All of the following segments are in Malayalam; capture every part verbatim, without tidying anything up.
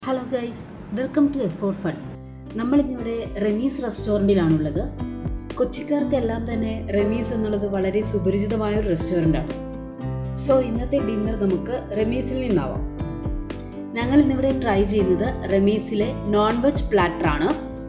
Hello guys, welcome to F four fun. നമ്മളിന്നിവിടെ റമീസ് റെസ്റ്റോറൻറ്റിലാണുള്ളത്. കൊച്ചിക്കാർക്കെല്ലാം തന്നെ റമീസ് എന്നുള്ളത് വളരെ സുപരിചിതമായ ഒരു റെസ്റ്റോറൻ്റാണ്. സോ ഇന്നത്തെ ഡിന്നർ നമുക്ക് റമീസിൽ നിന്നാവാം. ഞങ്ങൾ ഇന്നിവിടെ ട്രൈ ചെയ്യുന്നത് റമീസിലെ നോൺ വെജ് പ്ലാറ്ററാണ്.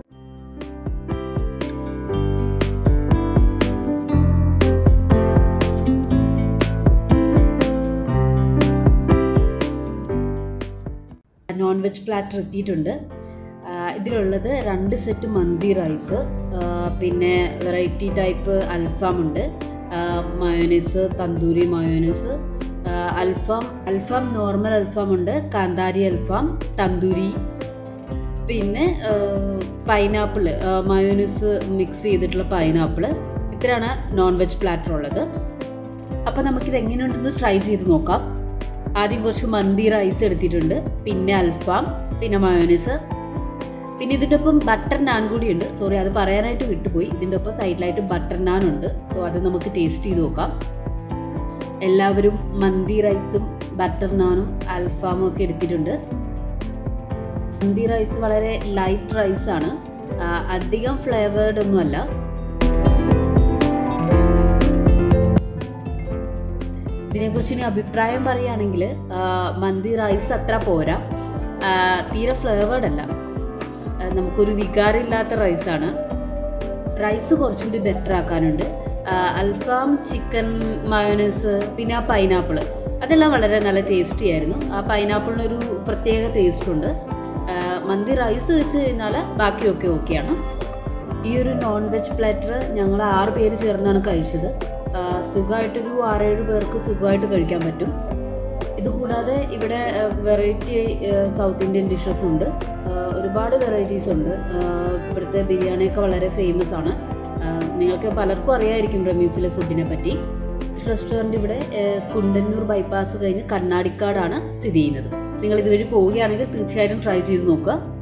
നോൺ വെജ് പ്ലാറ്റർ എത്തിയിട്ടുണ്ട്. ഇതിലുള്ളത് രണ്ട് സെറ്റ് മന്തി റൈസ്, പിന്നെ വെറൈറ്റി ടൈപ്പ് അൽഫാമുണ്ട്, മയോനൈസ്, തന്തൂരി മയോനൈസ്, അൽഫാം അൽഫാം നോർമൽ അൽഫാമുണ്ട്, കാന്താരി അൽഫാം, തന്തൂരി, പിന്നെ പൈനാപ്പിൾ മയോനൈസ് മിക്സ് ചെയ്തിട്ടുള്ള പൈനാപ്പിൾ. ഇത്രയാണ് നോൺ വെജ് പ്ലാറ്റർ ഉള്ളത്. അപ്പോൾ നമുക്കിത് എങ്ങനെയുണ്ടെന്ന് ട്രൈ ചെയ്ത് നോക്കാം. ആദ്യം കുറച്ച് മന്തി റൈസ് എടുത്തിട്ടുണ്ട്, പിന്നെ അൽഫാം, പിന്നെ മയോനൈസ്, പിന്നെ ഇതിൻ്റെ ഒപ്പം ബട്ടർ നാൻ കൂടിയുണ്ട്. സോറി, അത് പറയാനായിട്ട് വിട്ടുപോയി. ഇതിൻ്റെ ഒപ്പം സൈഡിലായിട്ട് ബട്ടർ നാൻ ഉണ്ട്. സോ അത് നമുക്ക് ടേസ്റ്റ് ചെയ്ത് നോക്കാം. എല്ലാവരും മന്തി റൈസും ബട്ടർ നാനും അൽഫാമും ഒക്കെ എടുത്തിട്ടുണ്ട്. മന്തി റൈസ് വളരെ ലൈറ്റ് റൈസാണ്, അധികം ഫ്ലേവേർഡ് ഒന്നുമല്ല. ഇതിനെക്കുറിച്ച് ഇനി അഭിപ്രായം പറയുകയാണെങ്കിൽ മന്തി റൈസ് അത്ര പോരാ, തീരെ ഫ്ലേവേർഡ് അല്ല, നമുക്കൊരു വികാരമില്ലാത്ത റൈസാണ്. റൈസ് കുറച്ചുകൂടി ബെറ്റർ ആക്കാനുണ്ട്. അൽഫാം, ചിക്കൻ, മയോനൈസ്, പിന്നെ ആ പൈനാപ്പിൾ, അതെല്ലാം വളരെ നല്ല ടേസ്റ്റി ആയിരുന്നു. ആ പൈനാപ്പിളിനൊരു പ്രത്യേക ടേസ്റ്റുണ്ട്. മന്തി റൈസ് വെച്ച് കഴിഞ്ഞാൽ ബാക്കിയൊക്കെ ഓക്കെയാണ്. ഈ ഒരു നോൺ വെജ് പ്ലാറ്റർ ഞങ്ങൾ ആറ് പേര് ചേർന്നാണ് കഴിച്ചത്. സുഖമായിട്ടൊരു ആറേഴ് പേർക്ക് സുഖമായിട്ട് കഴിക്കാൻ പറ്റും. ഇതുകൂടാതെ ഇവിടെ വെറൈറ്റി സൗത്ത് ഇന്ത്യൻ ഡിഷസ് ഉണ്ട്, ഒരുപാട് വെറൈറ്റീസ് ഉണ്ട്. ഇവിടുത്തെ ബിരിയാണിയൊക്കെ വളരെ ഫേമസ് ആണ്. നിങ്ങൾക്ക് പലർക്കും അറിയാമായിരിക്കും റമീസിലെ ഫുഡിനെ പറ്റി. റെസ്റ്റോറൻറ്റ് ഇവിടെ കുണ്ടന്നൂർ ബൈപ്പാസ് കഴിഞ്ഞ് കണ്ണാടിക്കാടാണ് സ്ഥിതി ചെയ്യുന്നത്. നിങ്ങൾ ഇതുവഴി പോവുകയാണെങ്കിൽ തീർച്ചയായിട്ടും ട്രൈ ചെയ്ത് നോക്കുക.